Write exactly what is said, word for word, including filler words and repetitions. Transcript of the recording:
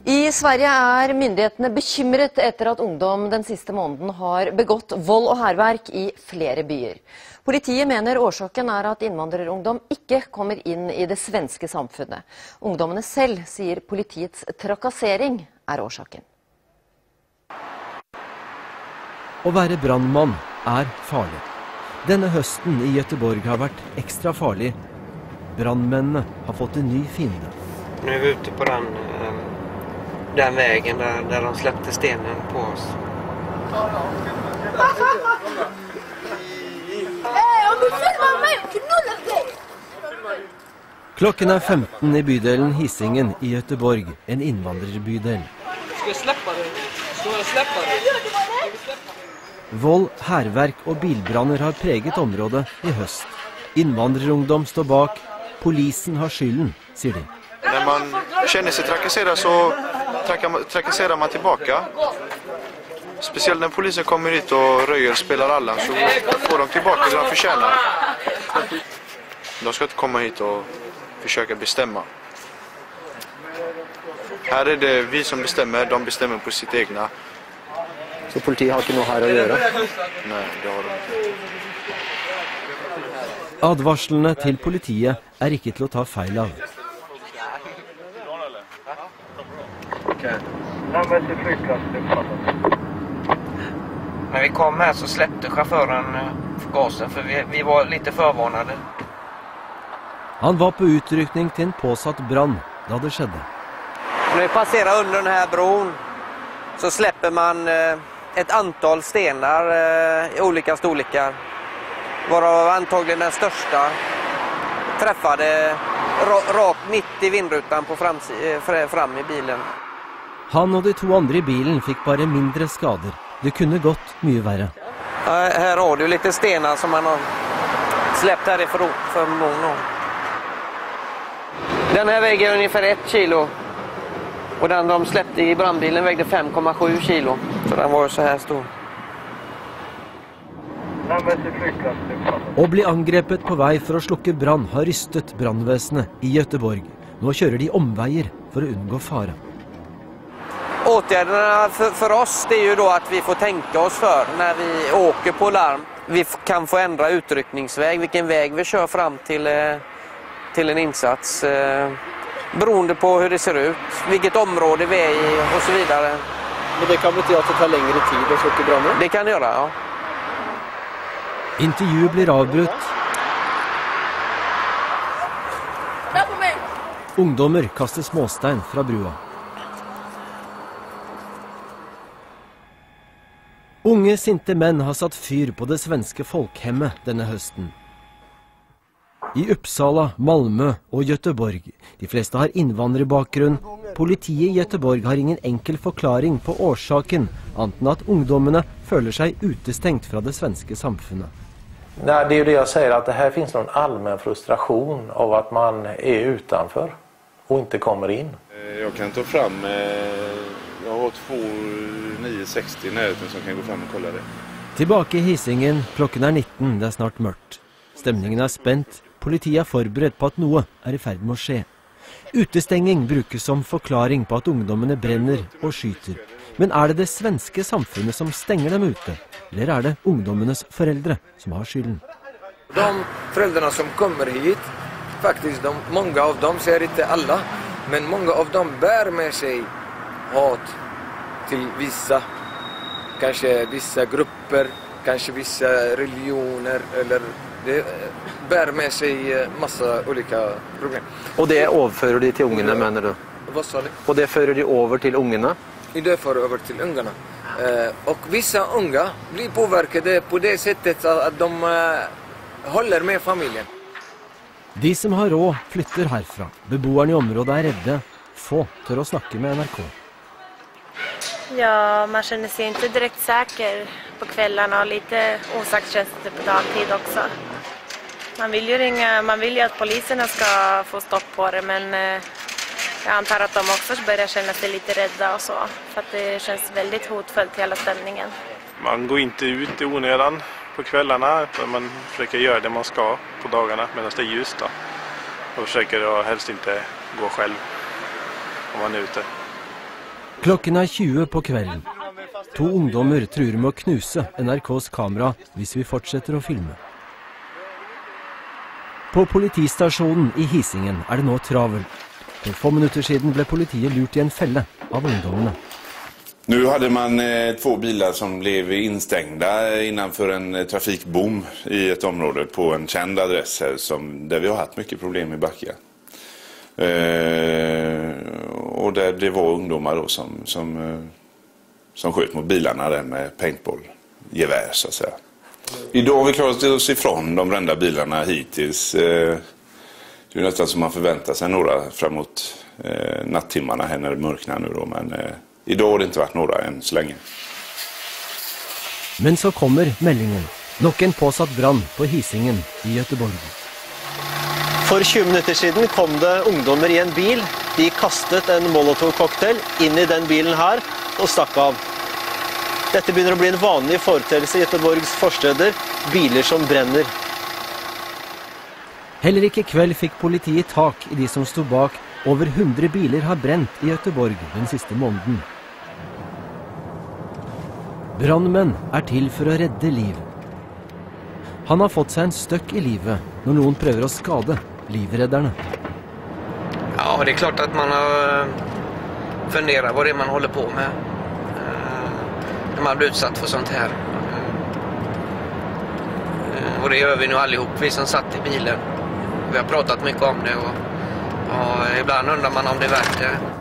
I Sverige er myndighetene bekymret etter at ungdom den siste måneden har begått vold og hærverk i flere byer. Politiet mener årsaken er at innvandrerungdom ikke kommer inn i det svenske samfunnet. Ungdommene selv sier politiets trakassering er årsaken. Å være brannmann er farlig. Denne høsten i Göteborg har vært ekstra farlig. Brandmennene har fått en ny fiende. Nå er vi ute på den, den veien der, der de släppte stenen på oss. Klokken er femten i bydelen Hisingen i Göteborg, en innvandrerbydel. Skal jeg slippe det? Skal jeg slippe det? Vold, hærverk og bilbranner har preget området i høst. Innvandrerungdom står bak. Polisen har skylden, sier de. Når man kjenner seg trakasseret, så trakasserer man tilbake. Spesielt når polisen kommer hit og røyer spiller alle, så får de tilbake det de fortjener. De skal ikke komme hit og forsøke å bestemme. Her er det vi som bestemmer, de bestemmer på sitt egne. Så politiet har ikke noe her å gjøre? Nei, det har de ikke. Advarslene til politiet er ikke til å ta feil av. Når vi kom her så släppte sjåføren gasen, for vi, vi var litt forvarnede. Han var på utrykning til en påsatt brann da det skjedde. Når vi passerer under denne bron så slipper man et antall stener i ulike storleker. Varav antagelig den største treffade rakt midt i vindrutan på fram, fram i bilen. Han og de to andre i bilen fikk bare mindre skader. Det kunne gått mye verre. Her har du litt stener som man har släppt härifrån för många. Den här väger ungefär ett kilo. Och den de släppte i brandbilen vägde fem komma sju kilo. Så den var så här stor. Å bli angrepet på vei for å slukke brann har rystet brannvesenet i Göteborg. Nå kjører de omveier for å unngå fare. Åtgärderna för, för oss det är ju då att vi får tänka oss för när vi åker på larm. Vi kan få ändra utryckningsväg, vilken väg vi kör fram till, till en insats. Beroende på hur det ser ut, vilket område vi är i och så vidare. Men det kan bety at det tar längre tid å slukke brannen? Det kan det göra, ja. Intervjuet blir avbrutt. Ungdommer kaster småstein fra brua. Unge, sinte menn har satt fyr på det svenske folkhemmet denne høsten. I Uppsala, Malmö og Göteborg. De fleste har innvandrerbakgrunn. Politiet i Göteborg har ingen enkel forklaring på årsaken, annet enn at ungdommene føler seg utestengt fra det svenske samfunnet. Nej, det är ju det jag säger, att det här finns någon allmän frustration av att man är utanför och inte kommer in. Jag kan ta fram, jag har två nio sextio i närheten som kan gå fram och kolla det. Tilbake i Hisingen, klokken er nitten, det er snart mørkt. Stemningen er spent, politiet er forberedt på at noe er i ferd med å skje. Utestenging brukes som forklaring på at ungdommene brenner og skyter. Men er det det svenske samfunnet som stenger dem ute? Eller er det ungdommenes foreldre som har skylden? De föräldrarna som kommer hit, faktiskt de, många av dem, säger inte alla, men många av dem bär med sig hat till vissa, kanske vissa grupper, kanske vissa religioner, eller det bär med sig massa olika problem. Og det overfører de til ungene, mener du? Vad sa du? Og det fører de over til ungene? Det för över till ungarna. Eh, och vissa unga blir påverkade på det sättet att de eh, håller med familjen. De som har råd flytter herfra. Beboerne i området er redde. Få tør å snakke med N R K. Ja, man känner sig inte direkt säker på kvällarna och lite osagt känns det på dagtid också. Man vill ju ringa, man vill ju att poliserna ska få stopp på det, men eh, jag antar att de också börjar känna sig lite rädda och så, för att det känns väldigt hotfullt hela stämningen. Man går inte ut i onödan på kvällarna, utan man försöker göra det man ska på dagarna medan det är ljust då. Och försöker då helst inte gå själv om man är ute. Klokken er tjue på kvelden. To ungdommer truer med å knuse N R K's kamera hvis vi fortsetter å filme. På politistasjonen i Hisingen er det nå travel. For få minutter siden ble politiet lurt i en felle av ungdommene. Nu hade man eh, två bilar som blev instängda innanför en eh, trafikbom i ett område på en känd adress här som, där vi har haft mycket problem i Backa. Eh, och där det var ungdomar då som, som, eh, som sköt mot bilarna där med paintballgevär så att säga. Idag har vi klarat oss ifrån de brända bilarna hittills. Eh, det är nästan som man förväntar sig några framåt eh, nattimmarna här när det mörknar nu då, men eh, idag har det inte vært några än så lenge. Men så kommer meldingen. Nok en påsatt brann på Hisingen i Göteborg. For tjue minutter siden kom det ungdommer i en bil. De kastet en Molotov-cocktail inn i den bilen her og stakk av. Dette begynner å bli en vanlig foreteelse i Göteborgs forsteder. Biler som brenner. Heller ikke i kveld fikk politiet tak i de som sto bak. Over hundre biler har brent i Göteborg den siste måneden. Brandmenn er til for å redde liv. Han har fått seg en støkk i livet når noen prøver å skade livredderne. Ja, det er klart at man har funderat hva det er man holder på med. Når man blir utsatt for sånt her. Og det gjør vi nå allihop, vi som satt i bilen. Vi har pratat mye om det og, og ibland undrar man om det er verdt det.